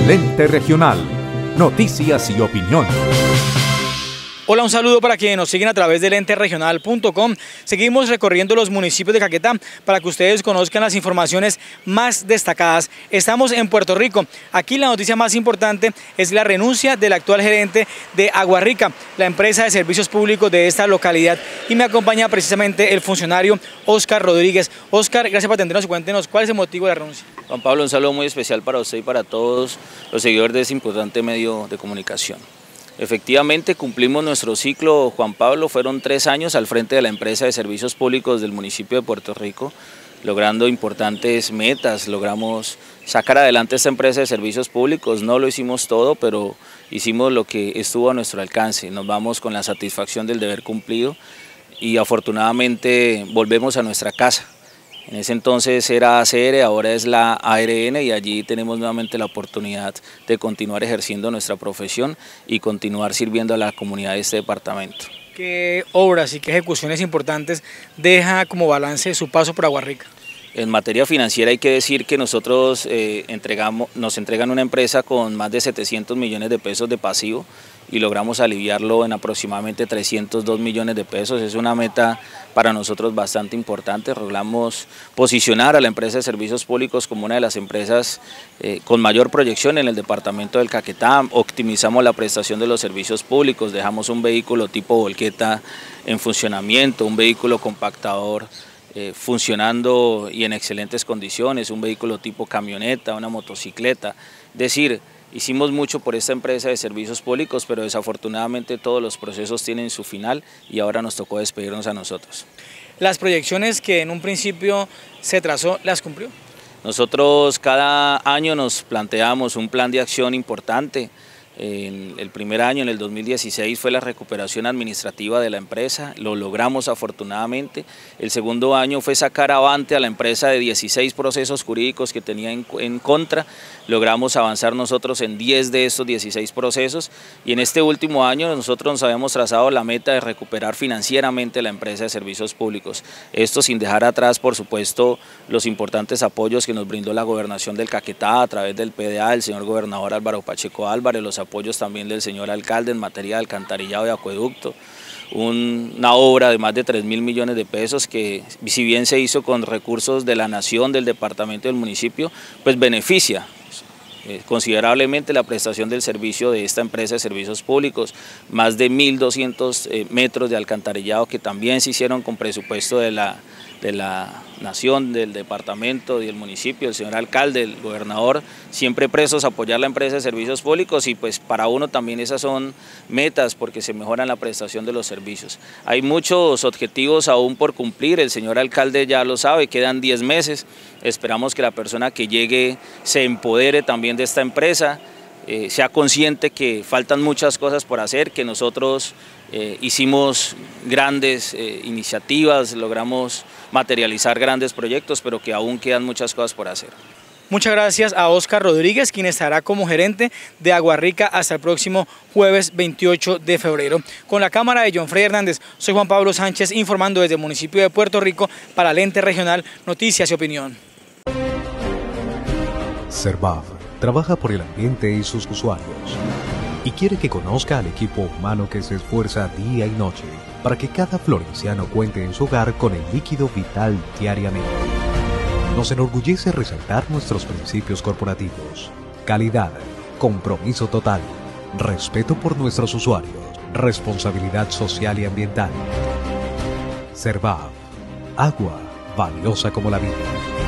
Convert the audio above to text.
Lente Regional. Noticias y opinión. Hola, un saludo para quienes nos siguen a través de lenteregional.com. Seguimos recorriendo los municipios de Caquetá para que ustedes conozcan las informaciones más destacadas. Estamos en Puerto Rico. Aquí la noticia más importante es la renuncia del actual gerente de Aguarrica, la empresa de servicios públicos de esta localidad. Y me acompaña precisamente el funcionario Óscar Rodríguez. Óscar, gracias por atendernos y cuéntenos cuál es el motivo de la renuncia. Juan Pablo, un saludo muy especial para usted y para todos los seguidores de este importante medio de comunicación. Efectivamente, cumplimos nuestro ciclo, Juan Pablo, fueron 3 años al frente de la empresa de servicios públicos del municipio de Puerto Rico, logrando importantes metas, logramos sacar adelante esta empresa de servicios públicos, no lo hicimos todo, pero hicimos lo que estuvo a nuestro alcance, nos vamos con la satisfacción del deber cumplido y afortunadamente volvemos a nuestra casa. En ese entonces era ACR, ahora es la ARN y allí tenemos nuevamente la oportunidad de continuar ejerciendo nuestra profesión y continuar sirviendo a la comunidad de este departamento. ¿Qué obras y qué ejecuciones importantes deja como balance su paso por Aguarrica? En materia financiera hay que decir que nosotros nos entregan una empresa con más de 700 millones de pesos de pasivo y logramos aliviarlo en aproximadamente 302 millones de pesos. Es una meta para nosotros bastante importante. Logramos posicionar a la empresa de servicios públicos como una de las empresas con mayor proyección en el departamento del Caquetá. Optimizamos la prestación de los servicios públicos, dejamos un vehículo tipo volqueta en funcionamiento, un vehículo compactador funcionando y en excelentes condiciones, un vehículo tipo camioneta, una motocicleta. Es decir, hicimos mucho por esta empresa de servicios públicos, pero desafortunadamente todos los procesos tienen su final y ahora nos tocó despedirnos a nosotros. ¿Las proyecciones que en un principio se trazó, las cumplió? Nosotros cada año nos planteamos un plan de acción importante. En el primer año, en el 2016, fue la recuperación administrativa de la empresa, lo logramos afortunadamente. El segundo año fue sacar avante a la empresa de 16 procesos jurídicos que tenía en contra, logramos avanzar nosotros en 10 de estos 16 procesos y en este último año nosotros nos habíamos trazado la meta de recuperar financieramente la empresa de servicios públicos. Esto sin dejar atrás, por supuesto, los importantes apoyos que nos brindó la gobernación del Caquetá a través del PDA, el señor gobernador Álvaro Pacheco Álvarez, los apoyos también del señor alcalde en materia de alcantarillado y acueducto, una obra de más de 3.000 millones de pesos que, si bien se hizo con recursos de la nación, del departamento y del municipio, pues beneficia considerablemente la prestación del servicio de esta empresa de servicios públicos, más de 1.200 metros de alcantarillado que también se hicieron con presupuesto de la nación, del departamento y del municipio, el señor alcalde, el gobernador, siempre presos a apoyar la empresa de servicios públicos y pues para uno también esas son metas porque se mejoran la prestación de los servicios. Hay muchos objetivos aún por cumplir, el señor alcalde ya lo sabe, quedan 10 meses, esperamos que la persona que llegue se empodere también de esta empresa, sea consciente que faltan muchas cosas por hacer, que nosotros hicimos grandes iniciativas, logramos materializar grandes proyectos, pero que aún quedan muchas cosas por hacer. Muchas gracias a Óscar Rodríguez, quien estará como gerente de Aguarrica hasta el próximo jueves 28 de febrero. Con la cámara de John Frey Hernández, soy Juan Pablo Sánchez informando desde el municipio de Puerto Rico para Lente Regional, Noticias y Opinión. Servav trabaja por el ambiente y sus usuarios y quiere que conozca al equipo humano que se esfuerza día y noche para que cada florenciano cuente en su hogar con el líquido vital diariamente. Nos enorgullece resaltar nuestros principios corporativos: calidad, compromiso total, respeto por nuestros usuarios, responsabilidad social y ambiental. Servav, agua valiosa como la vida.